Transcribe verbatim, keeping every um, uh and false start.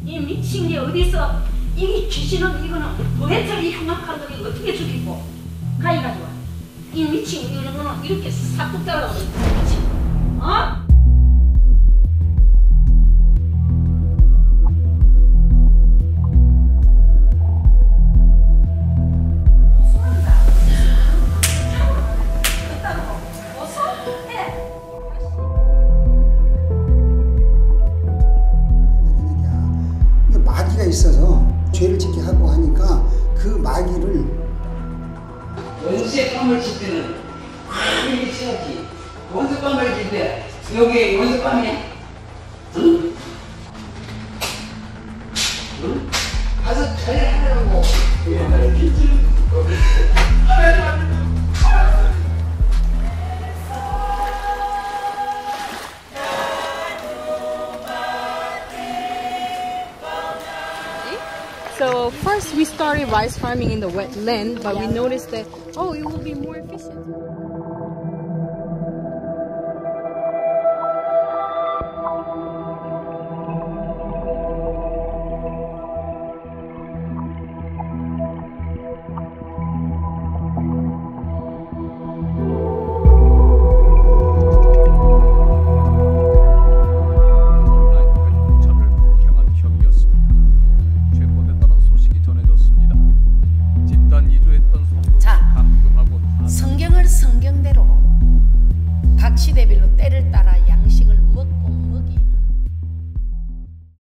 이 미친 게 어디서 이게 귀신은 이거는 도대체 이 흉악한 거 이거 어떻게 죽이고 가위 가져와. 이 미친 이런 거는 이렇게 싹둑 잘라버려. 미친. 어? 마귀가 있어서 죄를 짓게 하고 하니까 그 마귀를 원수의 껌을 칠 때는 많이 쳐야지. 원수 껌을 칠 때 여기 원수 껌이야? 응? 응? 가서 처리하라고. 옛날에 기준 So first we started rice farming in the wetland, but we noticed that, oh, it will be more efficient.